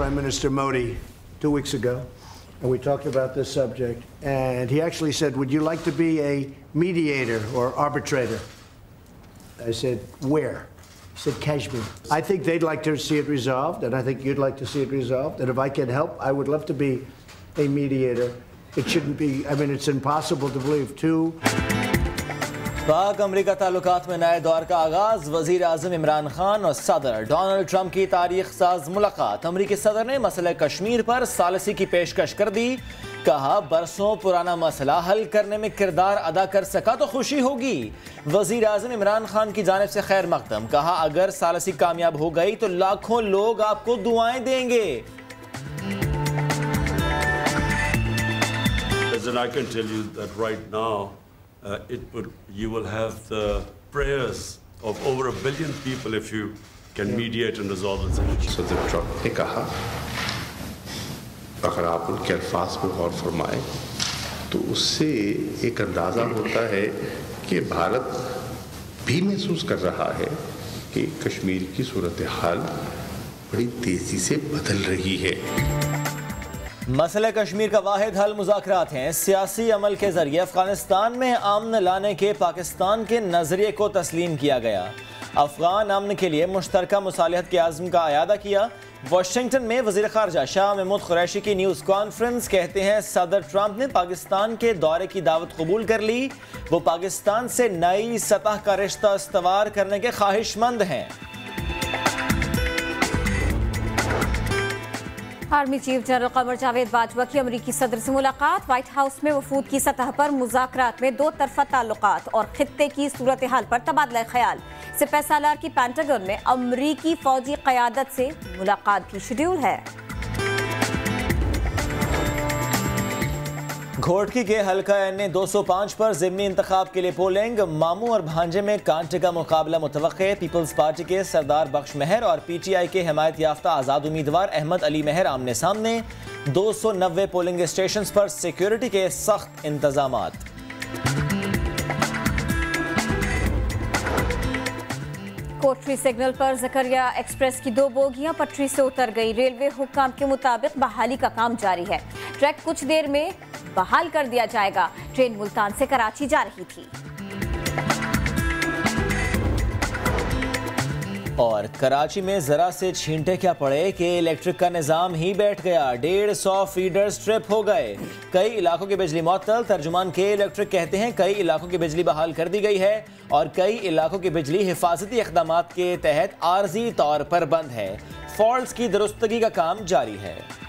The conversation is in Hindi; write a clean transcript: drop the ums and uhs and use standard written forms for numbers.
Prime Minister Modi 2 weeks ago, and we talked about this subject. And he actually said, "Would you like to be a mediator or arbitrator?" I said, "Where?" He said, "Kashmir." I think they'd like to see it resolved, and I think you'd like to see it resolved. And if I can help, I would love to be a mediator. It shouldn't be, I mean, it's impossible to believe two. पाक अमरीका ताल्लुकात में नए दौर का आगाज। वजीर आज़म इमरान खान और सदर डोनाल्ड ट्रंप की तारीख साज मुलाकात। अमरीकी सदर ने मसले कश्मीर पर सालिसी की पेशकश कर दी। कहा बरसों पुराना मसला हल करने में किरदार अदा कर सका तो खुशी होगी। वजीर आज़म इमरान खान की जानिब से खैर मकदम। कहा अगर सालिसी कामयाब हो गई तो लाखों लोग आपको दुआएं देंगे। And I can tell you that right now, you will have the prayers of over 1 billion people if you can mediate and resolve the situation. सदर ट्रंप ने कहा, अगर आप उनके अल्फाज पर गौर फरमाएं तो उससे एक अंदाज़ा होता है कि भारत भी महसूस कर रहा है कि कश्मीर की सूरत हाल बड़ी तेज़ी से बदल रही है। मसले कश्मीर का वाहिद हल मुज़ाकरात हैं। सियासी अमल के जरिए अफगानिस्तान में अमन लाने के पाकिस्तान के नजरिए को तस्लीम किया गया। अफगान अमन के लिए मुश्तरका मुसालिहत के आज़म का अयादा किया। वाशिंगटन में वज़ीर ख़ारजा शाह महमूद कुरैशी की न्यूज़ कॉन्फ्रेंस। कहते हैं सदर ट्रंप ने पाकिस्तान के दौरे की दावत कबूल कर ली। वो पाकिस्तान से नई सतह का रिश्ता इस्तवार करने के ख्वाहिशमंद हैं। Army chief general Qamar Javed Bajwa की अमरीकी सदर से मुलाकात। व्हाइट हाउस में वफूद की सतह पर मुज़ाकरात में दो तरफा ताल्लुकात और खित्ते की सूरत हाल पर तबादला ख्याल। सिपह सालार की पेंटागन में अमरीकी फौजी क़यादत से मुलाकात भी शेड्यूल है। घोटकी के हल्का NA 205 पर ज़िमनी इंतखाब के लिए पोलिंग। मामू और भांजे में कांटे का मुकाबला मुतवक्के। पीपल्स पार्टी के सरदार बख्श मेहर और PTI के हिमायत याफ्ता आज़ाद उम्मीदवार अहमद अली मेहर आमने सामने। 290 पोलिंग स्टेशन पर सिक्योरिटी के सख्त इंतजामात। कोटरी सिग्नल पर जकरिया एक्सप्रेस की 2 बोगियां पटरी से उतर गई। रेलवे हुक्काम के मुताबिक बहाली का काम जारी है। ट्रैक कुछ देर में बहाल कर दिया जाएगा। ट्रेन मुल्तान से कराची जा रही थी। और कराची में जरा से छींटे क्या पड़े कि इलेक्ट्रिक का निजाम ही बैठ गया। 150 फीडर्स ट्रिप हो गए। कई इलाकों की बिजली मुअत्तल। तर्जुमान के इलेक्ट्रिक कहते हैं कई इलाकों की बिजली बहाल कर दी गई है और कई इलाकों की बिजली हिफाजती इक़दामात के तहत आर्जी तौर पर बंद है। फॉल्ट्स की दुरुस्तगी का काम जारी है।